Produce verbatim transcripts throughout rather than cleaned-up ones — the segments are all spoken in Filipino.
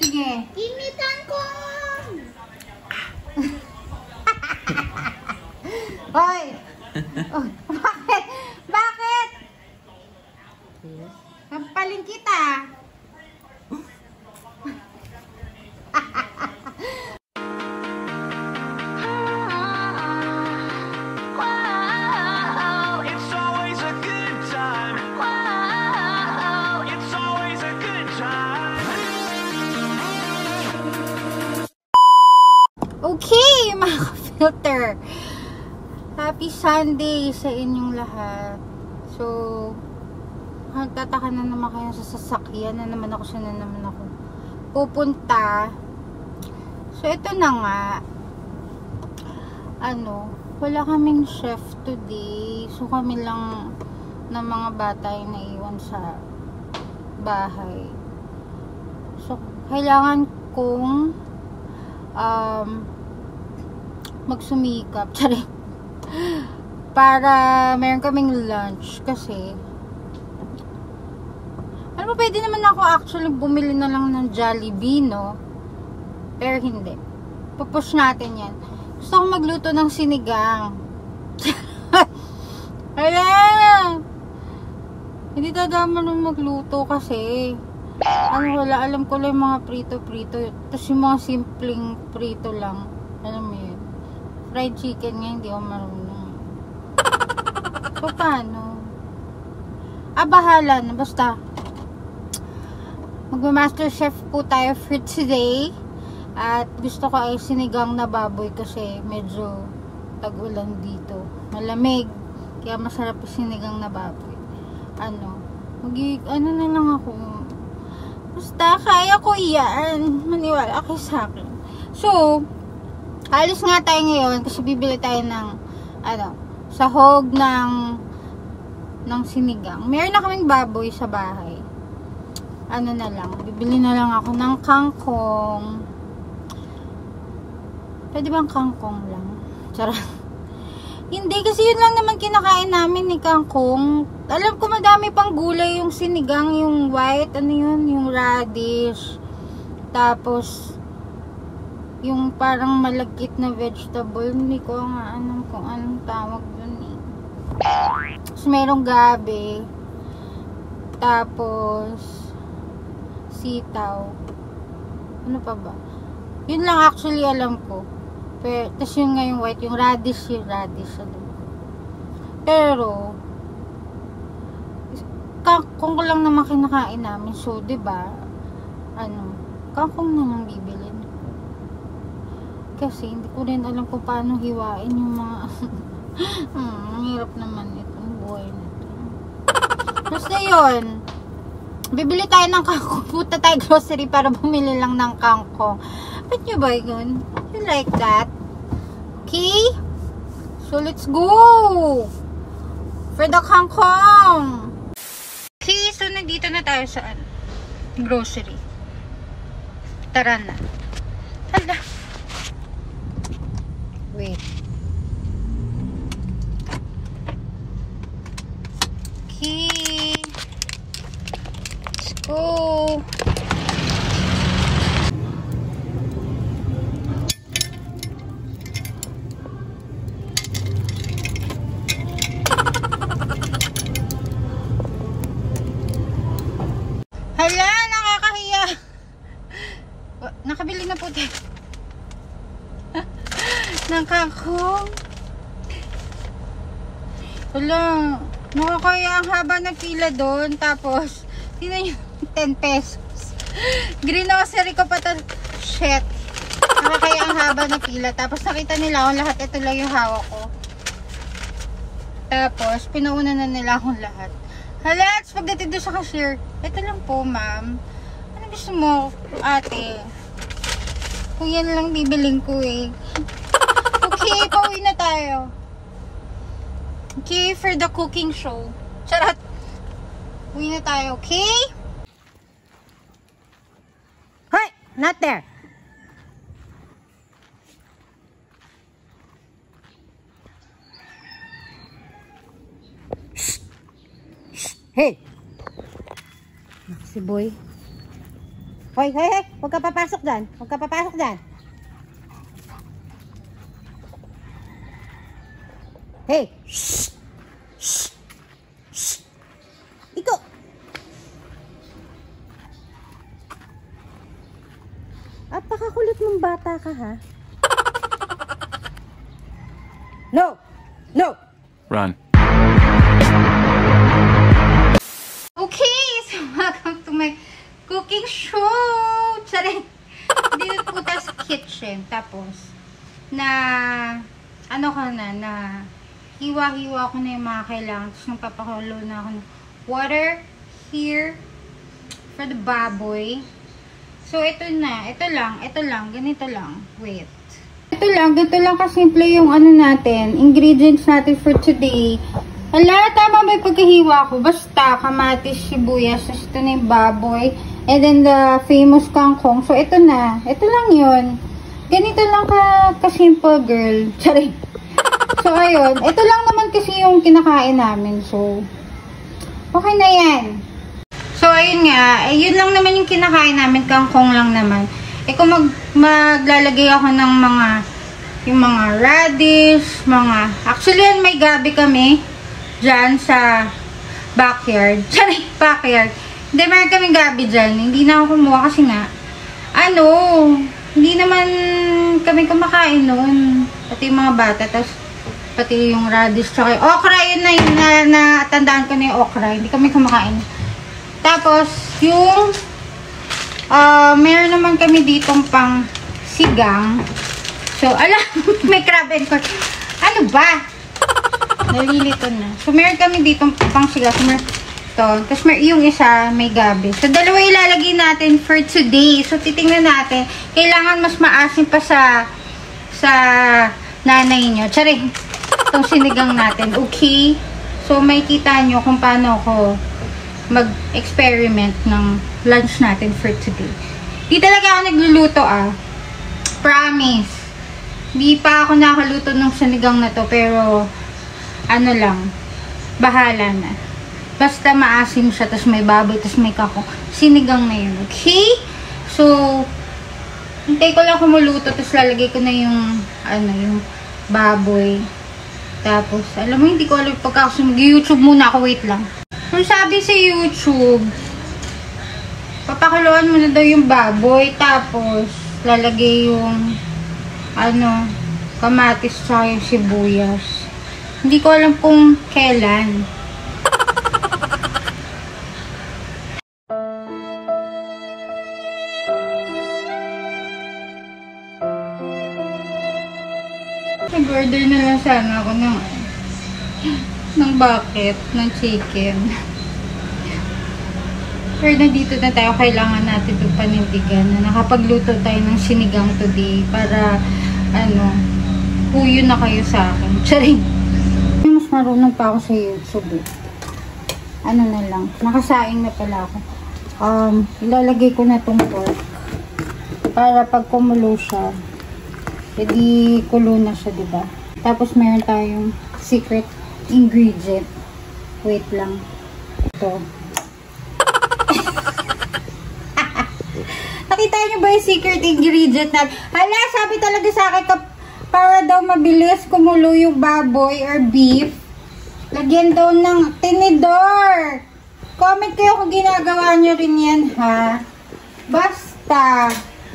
Sige. Kinitan ko! Hoy! Oh, bakit? Bakit? Kampaling kita. Okay, mga ka-filter. Happy Sunday sa inyong lahat. So, magtataka na naman kayo sa sasakyan na naman ako, siya na naman ako pupunta. So, ito na nga. Ano, wala kaming chef today. So, kami lang na mga bata yung naiwan sa bahay. So, kailangan kong um, magsumikap. Tsari. Para meron kaming lunch. Kasi ano, pwede naman ako actually bumili na lang ng Jollibee, no? Pero hindi. Pupush natin yan. Gusto kong magluto ng sinigang. Alam! Hindi tadama nung magluto kasi ano, wala, alam ko lang yung mga prito-prito. Tapos yung mga simpleng prito lang. Alam mo yun. Fried chicken nga, hindi ako marunong. So, paano? Ah, bahala na. Basta, mag-master chef po tayo for today. At gusto ko ay sinigang na baboy kasi medyo tag-ulan dito. Malamig. Kaya masarap yung sinigang na baboy. Ano, mag ano na lang ako. Basta, kaya ko yan. Maniwala kayo sa akin. So, alis nga tayo ngayon kasi bibili tayo ng ano, sahog ng ng sinigang. Meron na kaming baboy sa bahay. Ano na lang, bibili na lang ako ng kangkong. Pwede bang kangkong lang? Charot. Hindi, kasi yun lang naman kinakain namin ni kangkong. Alam ko madami pang gulay yung sinigang, yung white, ano yun, yung radish. Tapos yung parang malagkit na vegetable, hindi ko nga alam kung anong tawag dun eh. Tapos merong gabi. Tapos sitaw. Ano pa ba? Yun lang actually alam ko. Pero, tapos yun nga yung white, yung radish, yung radish. Alam ko. Pero, kangkong ko lang naman kinakain namin. So, diba, ano, kangkong na lang bibilin. Kasi hindi ko rin alam kung paano hiwain yung mga hmm, ang hirap naman itong buhay na ito. Basta yun, bibili tayo ng kangkong. Puta tayo grocery para bumili lang ng kangkong. Bet nyo ba yun? You like that? Okay? So let's go for the kangkong. Okay, so nandito na tayo sa ano, grocery. Tara na. Hala. Wait. Okay. Let's go. Hala, nakakahiya. Nakabili na po tayo ng kangkong. Wala, nakakaya ang haba ng pila doon. Tapos tingnan nyo, ten pesos. Green grocery ko pa to. Shit, nakakaya ang haba ng pila. Tapos nakita nila akong lahat. Ito lang yung hawak ko. Tapos pinauna na nila akong lahat. Hala, pagdating doon sa cashier, ito lang po ma'am. Ano gusto mo, ate? Kung yan lang bibiling ko eh. Okay, pauwi na tayo. Okay, for the cooking show. Charot. Uwi na tayo, okay? Hoy! Not there! Shh! Shh! Hey! Si boy. Hoy, hoy, hoy. Huwag ka papasok dyan. Huwag ka papasok dyan. Hey! Shh! Shh! Shh! Ikaw! Apakakulit mong bata ka, ha? No! No! Run. Okay, so welcome to my cooking show! Tsari! Dito po tayo sa kitchen. Tapos, na, ano ka na, na, hiwa-hiwa ko na yung mga kailangan. Tapos, nagpapakulo na ako ng water here for the baboy. So, ito na. Ito lang. Ito lang. Ganito lang. Wait. Ito lang. Ganito lang kasimple yung ano natin. Ingredients natin for today. Hala, tama ba yung pagkahiwa ko? Basta, kamatis, sibuyas. Tapos ito na yung baboy. And then the famous kangkong. So, ito na. Ito lang yun. Ganito lang ka, ka-simple, girl. Sorry. So, ayun. Ito lang naman kasi yung kinakain namin. So, okay na yan. So, ayun nga, eh, yun lang naman yung kinakain namin, kangkong lang naman. Eh, kung mag, maglalagay ako ng mga, yung mga radish, mga, actually, yan, may gabi kami, dyan sa backyard. Sorry, backyard. Hindi, meron kaming gabi dyan. Hindi na ako kumuha kasi nga, ano, hindi naman kami kumakain noon. Pati yung mga bata, tapos, pati yung radish, tsaka yung okra, yun na yun, na, na tandaan ko na yung okra. Hindi kami kumakain. Tapos, yung, uh, meron naman kami ditong pang sigang. So, ala, may crab and corn. Ano ba? Nalilito na. So, meron kami ditong pang sigang. So, meron ito. Tapos, mer yung isa, may gabi. So, dalawa ilalagay natin for today. So, titingnan natin. Kailangan mas maasim pa sa, sa nanay nyo. Charing. Itong sinigang natin. Okay? So, may kita nyo kung paano ako mag-experiment ng lunch natin for today. Di talaga ako nagluluto, ah. Promise. Di pa ako nakaluto ng sinigang na to, pero ano lang, bahala na. Basta maasim siya, tas may baboy, tas may kakong. Sinigang na yun, okay? So, hintay ko lang kumuluto, tas lalagay ko na yung, ano, yung baboy. Tapos, alam mo, hindi ko alam pagka mag-YouTube muna ako, wait lang. Kung sabi sa YouTube, papakuluan mo na daw yung baboy, tapos lalagay yung ano, kamatis tsaka yung sibuyas. Hindi ko alam kung kailan. Nag-order na lang sana ako ng ng bucket, ng chicken. Pero nandito na tayo, kailangan natin itong panindigan na nakapagluto tayo ng sinigang today para, ano, puyo na kayo sa akin. Charing! Mas marunong pa ako sa YouTube. Ano na lang, nakasaing na pala ako. Um, ilalagay ko na itong pork para pag kumulo siya, edi kulo na siya, diba? Tapos meron tayong secret ingredient. Wait lang. Ito. Nakita niyo ba yung secret ingredient na? Hala, sabi talaga sa akin para daw mabilis kumulo yung baboy or beef, lagyan daw ng tinidor. Comment kayo kung ginagawa nyo rin yan, ha? Basta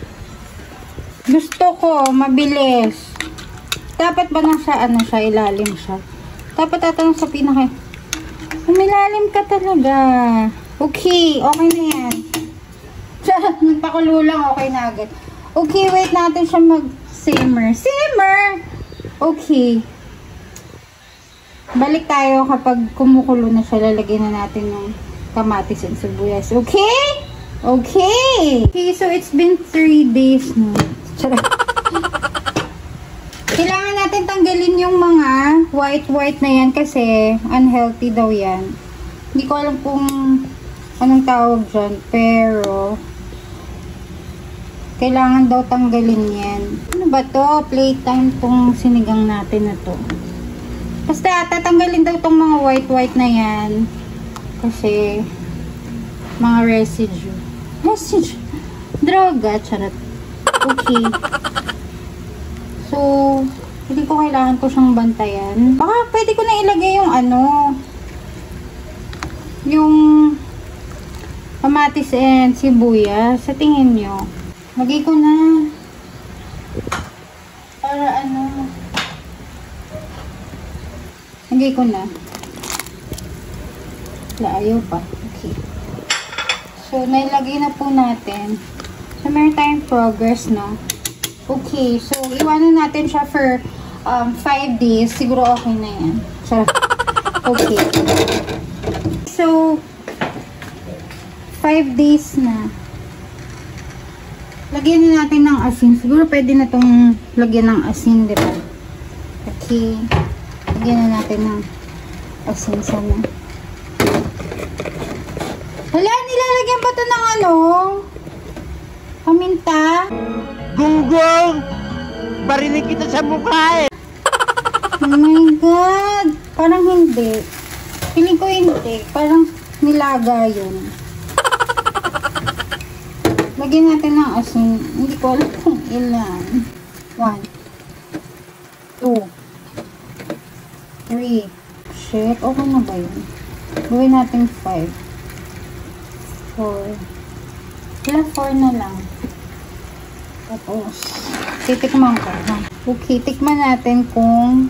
gusto ko mabilis. Dapat ba nasa ano siya, ilalim siya? Dapat tatanong sa pinaka. Umilalim ka talaga. Okay, okay na yan. Nagpakulo lang, okay na agad. Okay, wait natin siya mag-simmer. Simmer! Okay. Balik tayo kapag kumukulo na siya. Lalagyan na natin ng kamatis and sibuyas. Okay? Okay! Okay, so it's been three days na. Kailangan natin tanggalin yung mga white-white na yan kasi unhealthy daw yan. Hindi ko alam kung anong tawag dyan, pero kailangan daw tanggalin yan. Ano ba to? Playtime tong sinigang natin na to. Basta tatanggalin daw tong mga white-white na yan kasi mga residue. Residue? Droga, charot. Okay. So, hindi ko kailangan ko siyang bantayan. Baka pwede ko na ilagay yung ano, yung kamatis and sibuyas. Sa tingin nyo. Lagay ko na. Para ano. Lagay ko na. Wala, ayaw pa. Okay. So, nailagay na po natin. So, meron tayong progress, no? Okay. So, iwanan natin siya for um, five days. Siguro okay na yan. Sarap. Okay. So, five days na. Lagyan na natin ng asin. Siguro pwede na itong lagyan ng asin, diba? Okay. Lagyan na natin ng asin sana. Hala, nilalagyan pa ito ng ano? Paminta? Gunggong! Barinig kita sa mukha eh! Oh my God! Parang hindi. Piling ko hindi. Parang nilaga yun. Lagyan natin ng asin. Hindi ko alam kung ilan. One. Two. Three. Shit. Okay na ba yun? Gawin natin five. Four. Kaya four na lang. Tapos, titikman ko. Ha? Okay, tikman natin kung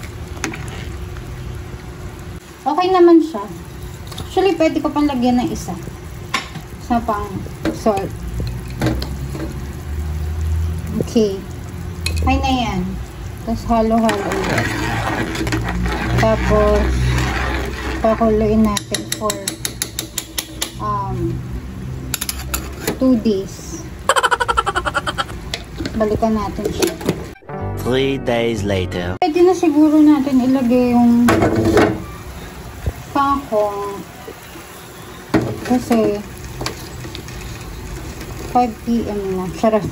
okay naman siya. Actually, pwede ko pang lagyan ng isa. Isa pang salt. Okay. Okay na yan. Tapos, halo-halo ulit. Tapos, pakuluin natin for um, two days. Balikan natin siya. Three days later. Pwede na siguro natin ilagay yung kangkong. Kasi five p m na. Charot.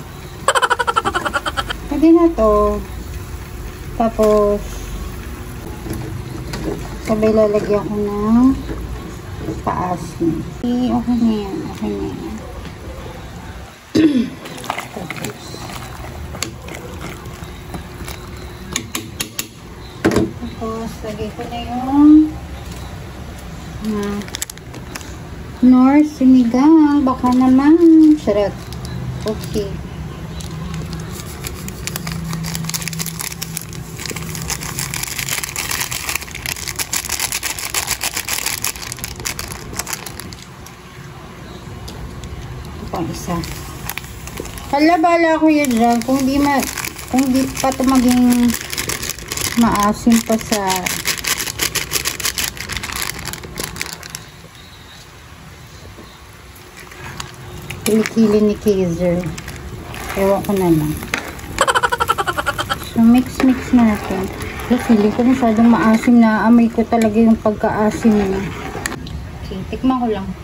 Pwede na to. Tapos sabay lalagyan ko ng paasin. Okay, okay na yan. Okay na yan. Tapos Tapos, lagay ko na yung uh, nor sinigang. Baka naman. Charot. Okay. Ito pang isa. Hala, bala ko yun dyan. Kung di ma, kung di pa ito maging maasim pa sa kilikili ni Kaiser. Ewan ko na lang. So, mix-mix natin. So, feeling ko masyadong maasim na. Amoy ko talaga yung pagka-asim niya. Okay, tikman ko lang.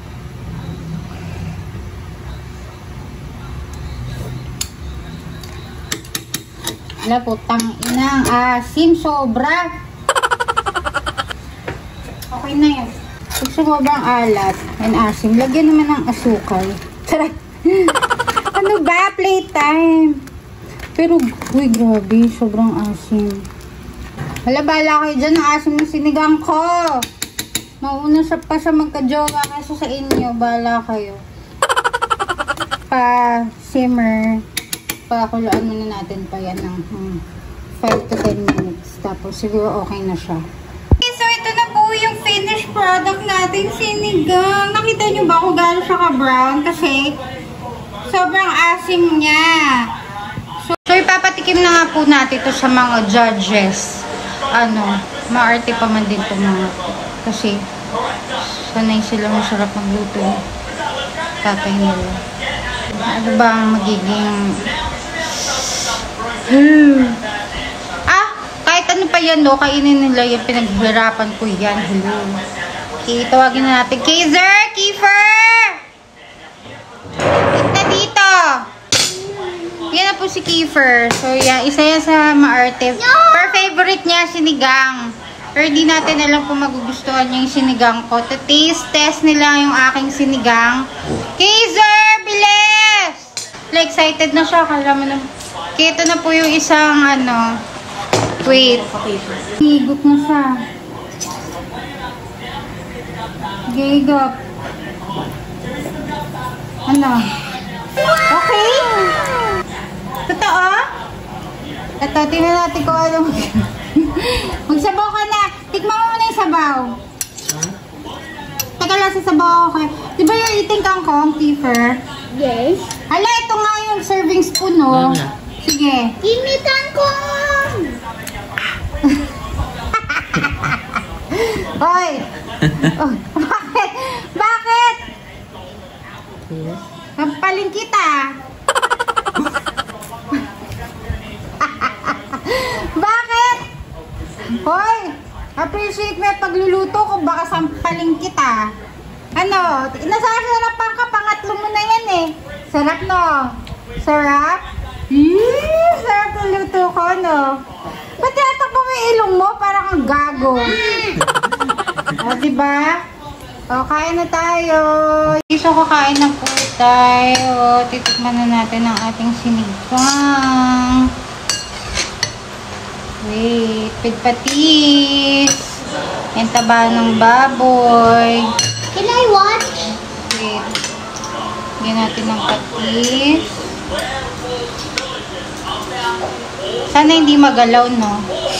Wala, putang inang asim, sobra. Okay na yun. Pag sobrang alat and asim, lagyan naman ng asukal. Tara. Ano ba? Playtime. Pero, uy, grabe, sobrang asim. Hala, bala kayo dyan ang asim ng sinigang ko. Mauna siya pa siya magka-jowa kasi sa inyo. Bala kayo. Pa-simmer. Pakulaan muna natin pa yan ng hmm, five to ten minutes. Tapos siguro okay na siya. Okay, so ito na po yung finished product natin, sinigang. Nakita nyo ba kung gano'n siya ka-brown? Kasi sobrang asim niya. So, so ipapatikim na nga po natin ito sa mga judges. Ano, maarte pa man din po mga po. Kasi sanay sila masarap magluto. Tatay nila. Ano ba ang magiging Hmm. Ah, kahit ano pa yan, no? Kainin nila yung pinaghirapan ko yan. Hello. Okay, tawagin na natin. Kaiser! Kiefer! Kita dito! Yan na po si Kiefer. So, yan. Isa yan sa maarte. No! Per favorite niya, sinigang. Pero di natin alam kung magugustuhan niya yung sinigang ko. To taste test nila yung aking sinigang. Kaiser! Bilis! Like, excited na siya. Kala mo na. Kaya ito na po yung isang, ano, wait. Higop na siya. Higop. Ano? Okay? Totoo? Ito, tingnan natin kung ano. Magsabaw ka na. Tikman mo muna yung sabaw. Teka lang, sasabaw ako. Di ba yung eating kangkong, Kiefer? Yes. Hala, ito nga yung serving spoon, no? Sige. Give me kangkong! Hoy! Oh, bakit? Bakit? Yes. Kampaling kita. Bakit? Hoy! Appreciate mo yung pagluluto kung baka sampaling kita. Ano? Nasasarapan ka, pangatlo mo na yan eh. Sarap, no? Sarap? Eee, sarap ng luto ko, no? Ba't yata pa may ilong mo? Parang kang gago. O, diba? O, kain na tayo. Gusto ko kain na po tayo. Titikman na natin ang ating sinigang. Wait, with patis. Yung taba ng baboy. Can I watch? Wait. Lagyan natin ng patis. Sana hindi magalaw, no?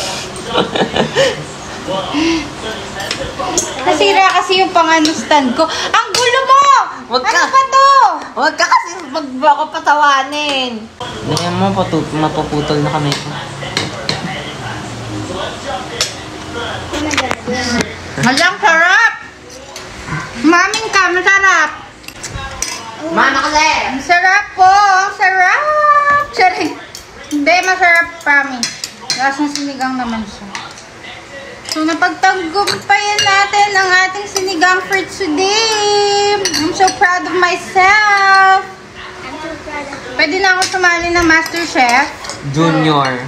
Nasira kasi yung pang-ano stand ko. Ang gulo mo! Wag Ano ka. ba to? Huwag ka kasi mag ako patawanin. Ganyan mo, patu mapuputol na kami. Malang sarap! Maming ka, masarap! Mana kasi! Ang sarap po! Ang sarap! Charing! Hindi, masarap, promise. Lasang sinigang naman siya. So, napagtagumpayan natin ang ating sinigang for today. I'm so proud of myself. I'm so proud of you. Pwede na ako sumali ng MasterChef. Junior.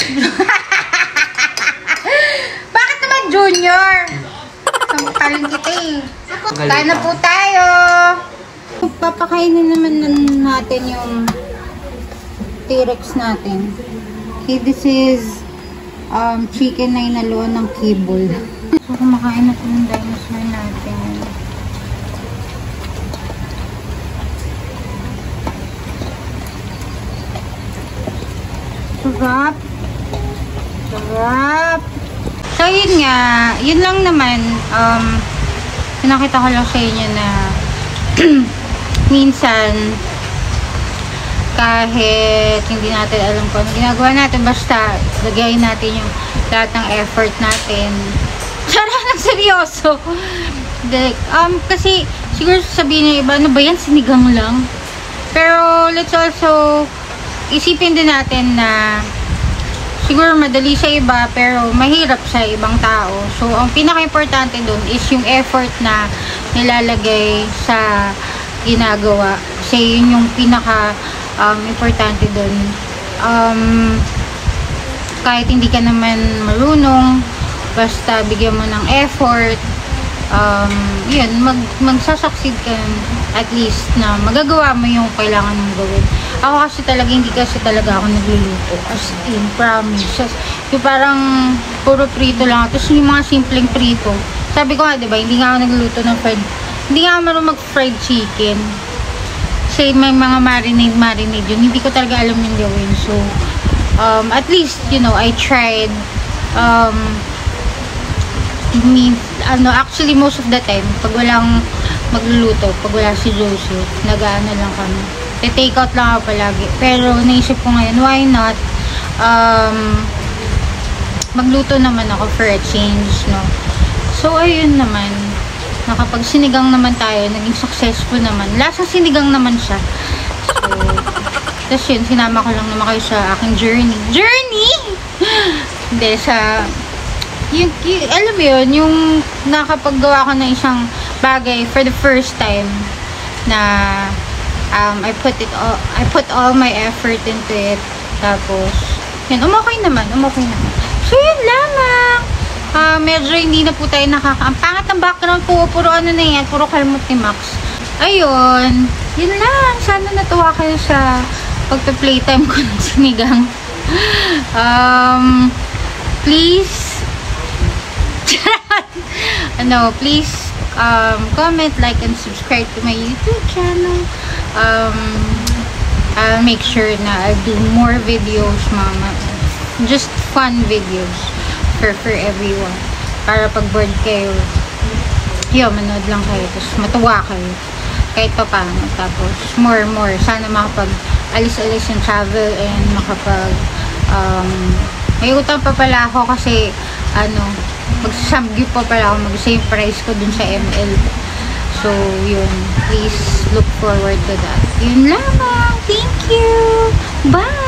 Bakit naman junior? Sampaling kita eh. Galing Kain na ka. po tayo. Papakainin naman natin yung T-Rex natin. Okay, this is um, chicken na inaluan ng kibble. So, kumakain na po ng dinosaur natin. Sarap. Sarap. So, yun nga. Yun lang naman. Um, pinakita ko lang sa inyo na minsan kahit hindi natin alam kung ano ginagawa natin, basta lagayin natin yung lahat ng effort natin. Tsara ng seryoso. Like, um, kasi siguro sabihin ng iba, ano ba yan? Sinigang lang. Pero let's also isipin din natin na siguro madali sa iba pero mahirap sa ibang tao. So, ang pinaka-importante dun is yung effort na nilalagay sa ginagawa. Kasi yun yung pinaka um, importante dun. Um, kahit hindi ka naman marunong, basta bigyan mo ng effort, um, yun, mag, magsasucceed ka at least na magagawa mo yung kailangan mong gawin. Ako kasi talaga, hindi kasi talaga ako nagluluto. As in, promise. Just, yung parang puro prito lang. Tapos yung mga simpleng prito. Sabi ko nga, diba, hindi nga ako nagluluto ng fried, hindi nga ako marunong mag-fried chicken. Kasi may mga marinade, marinade yun. Hindi ko talaga alam yung gawin. So, um, at least, you know, I tried. Um, mean, ano, actually, most of the time, pag walang magluluto, pag wala si Joseph, nag-ano lang kami. I-take out lang ako palagi. Pero, naisip ko ngayon, why not? Um, magluto naman ako for a change, no? So, ayun naman. Nakapag sinigang naman tayo, naging successful naman. Lasang sinigang naman siya. So, tapos yun, sinama ko lang naman kayo sa aking journey. Journey! Hindi, sa yung, yung, alam mo yun, yung nakapaggawa ko ng isang bagay for the first time na um, I put it all, I put all my effort into it. Tapos, yun, umokay naman, umokay naman. So, yun lamang. Uh, medyo hindi na po tayo nakaka... Ang pangat ng background po, puro ano na yan, puro kalmot ni Max. Ayun. yun lang. Sana natuwa kayo sa pagpa-playtime ko ng sinigang. Um, please, ano, please, um, comment, like, and subscribe to my YouTube channel. Um, I'll make sure na I'll do more videos, mama. Just fun videos for, for everyone. Para pag bored kayo, yun, manood lang kayo. Tapos matuwa kayo. Kahit pa paano. Tapos, more, more. Sana makapag alis-alis yung travel and makapag um, may utang pa pala ako kasi ano, magsasamgyup pa pala ako. Mag-same price ko dun sa M L. So, yun. Please look forward to that. Yun lang. Thank you. Bye!